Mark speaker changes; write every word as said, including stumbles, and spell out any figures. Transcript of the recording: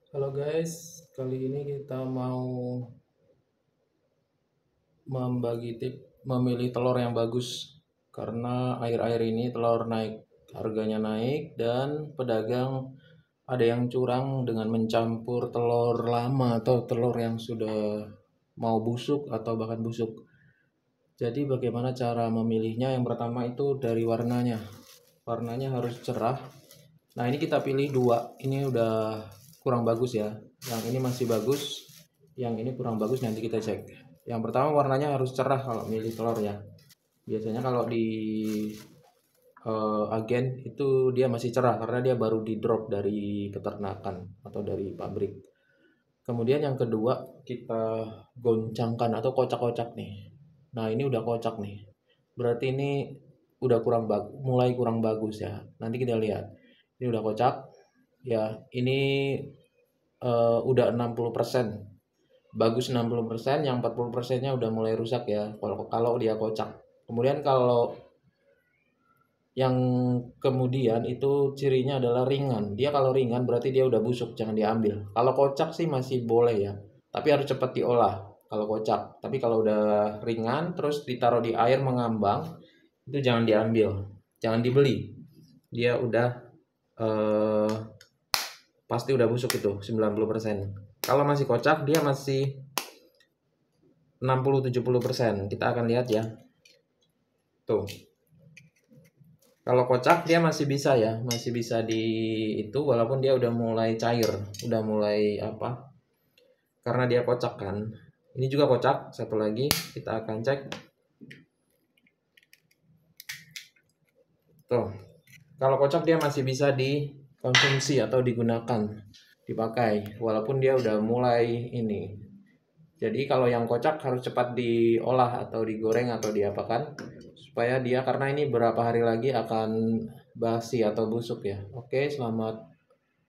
Speaker 1: Halo guys, kali ini kita mau membagi tip memilih telur yang bagus karena akhir-akhir ini telur naik, harganya naik dan pedagang ada yang curang dengan mencampur telur lama atau telur yang sudah mau busuk atau bahkan busuk. Jadi bagaimana cara memilihnya? Yang pertama itu dari warnanya. Warnanya harus cerah. Nah, ini kita pilih dua. Ini udah kurang bagus ya. Yang ini masih bagus, yang ini kurang bagus, nanti kita cek. Yang pertama warnanya harus cerah kalau milih telur ya. Biasanya kalau di eh, agen itu dia masih cerah karena dia baru di drop dari peternakan atau dari pabrik. Kemudian yang kedua kita goncangkan atau kocak-kocak nih. Nah, ini udah kocak nih. Berarti ini udah kurang bagus, mulai kurang bagus ya. Nanti kita lihat. Ini udah kocak. Ya, ini eh, udah enam puluh persen. Bagus enam puluh persen, yang empat puluh persennya udah mulai rusak ya kalau kalau dia kocak. Kemudian kalau yang kemudian itu cirinya adalah ringan. Dia kalau ringan berarti dia udah busuk, jangan diambil. Kalau kocak sih masih boleh ya. Tapi harus cepat diolah kalau kocak. Tapi kalau udah ringan terus ditaruh di air mengambang, itu jangan diambil. Jangan dibeli. Dia udah eh, pasti udah busuk itu sembilan puluh persen. Kalau masih kocak dia masih enam puluh tujuh puluh persen. Kita akan lihat ya. Tuh. Kalau kocak dia masih bisa ya, masih bisa di itu walaupun dia udah mulai cair, udah mulai apa? Karena dia kocak kan. Ini juga kocak, satu lagi kita akan cek. Tuh. Kalau kocak dia masih bisa dikonsumsi atau digunakan, dipakai walaupun dia udah mulai ini. Jadi kalau yang kocak harus cepat diolah atau digoreng atau diapakan supaya dia, karena ini berapa hari lagi akan basi atau busuk ya. Oke, selamat